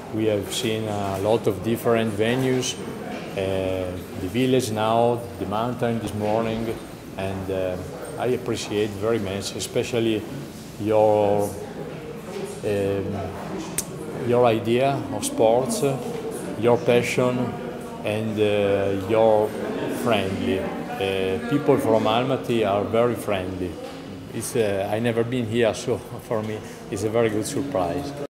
We have seen a lot of different venues, the village now, the mountain this morning, and I appreciate very much, especially your idea of sports, your passion, and your friendly. People from Almaty are very friendly. I never been here, so for me it's a very good surprise.